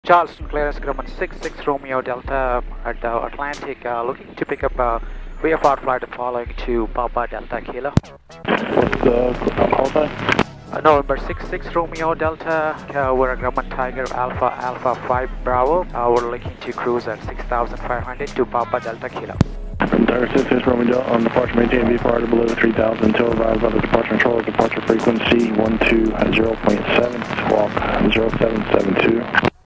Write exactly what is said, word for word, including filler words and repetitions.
Charleston clearance Grumman six six Romeo Delta at the Atlantic, uh, looking to pick up a V F R flight following to Papa Delta Kilo. What's the call sign? Uh, November six six Romeo Delta, uh, we're a Grumman Tiger Alpha Alpha five Bravo. Uh, we're looking to cruise at six thousand five hundred to Papa Delta Kilo. Tiger six six Romeo Delta on departure, maintain V F R below three thousand until arrived by the departure controller. Departure frequency one two zero point seven, squawk zero seven seven two.